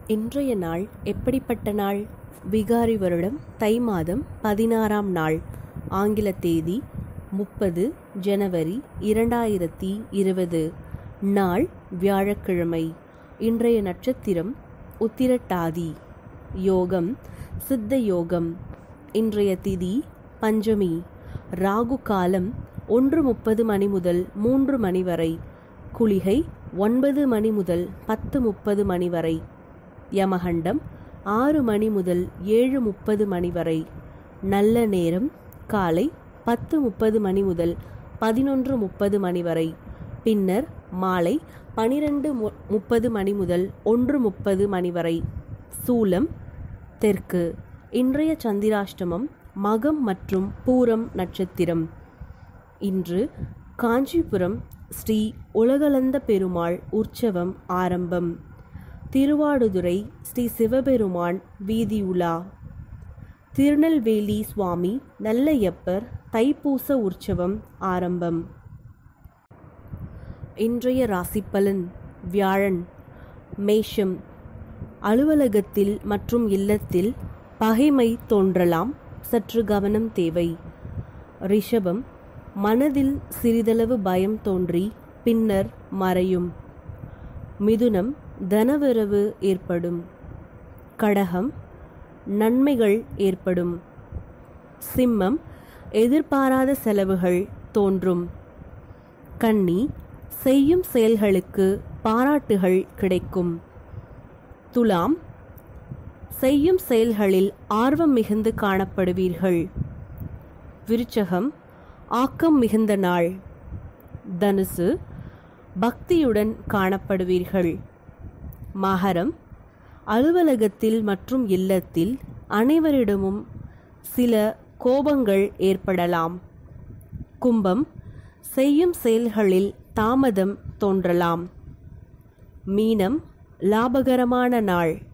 இன்றைய நாள் எப்படிப்பட்ட நாள்? விகாரி வருடம் தை மாதம் 16ஆம் நாள். ஆங்கில தேதி 30 ஜனவரி 2020. நாள் வியாழக்கிழமை. இன்றைய நட்சத்திரம் உத்திரட்டாதி. யோகம் சித்த யோகம். இன்றைய திதி பஞ்சமி. ராகு காலம் 1:30 மணி முதல் 3 மணி வரை. குளிகை 9 மணி முதல் 10:30 மணி வரை. யமகண்டம் 6 மணி முதல் 7:30 மணி வரை. நல்ல நேரம் காலை 10:30 மணி முதல் 11:30 மணி வரை. பின்னர் மாலை 12:30 மணி முதல் 1:30 மணி வரை. சூலம் தெற்கு. இன்றைய சந்திராஷ்டமம் மகம் மற்றும் பூரம் நட்சத்திரம். இன்று காஞ்சிபுரம் ஸ்ரீ உலகளந்த பெருமாள் உற்சவம் ஆரம்பம். திருவாடுதுறை ஸ்ரீ சிவபெருமான் வீதி உலா. திருநெல்வேலி சுவாமி நல்லையப்பர் தைப்பூச உற்சவம் ஆரம்பம். இன்றைய ராசிப்பலன். வியாழன் மேஷம். அலுவலகத்தில் மற்றும் இல்லத்தில் பகைமை தோன்றலாம், சற்று கவனம் தேவை. ரிஷபம். மனதில் சிறிதளவு பயம் தோன்றி பின்னர் மறையும். மிதுனம். தனவரவு ஏற்படும். கடகம். நன்மைகள் ஏற்படும். சிம்மம். எதிர்பாராத செலவுகள் தோன்றும். கன்னி. செய்யும் செயல்களுக்கு பாராட்டுகள் கிடைக்கும். துலாம். செய்யும் செயல்களில் ஆர்வம் மிகுந்து காணப்படுவீர்கள். விருச்சகம். ஆக்கம் மிகுந்த நாள். தனுசு. பக்தியுடன் காணப்படுவீர்கள். மகரம். அலுவலகத்தில் மற்றும் இல்லத்தில் அனைவரிடமும் சில கோபங்கள் ஏற்படலாம். கும்பம். செய்யும் செயல்களில் தாமதம் தோன்றலாம். மீனம். லாபகரமான நாள்.